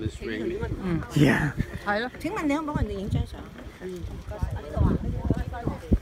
it's raining. 係咯。請問你可唔可以同人哋影張相？呢度啊。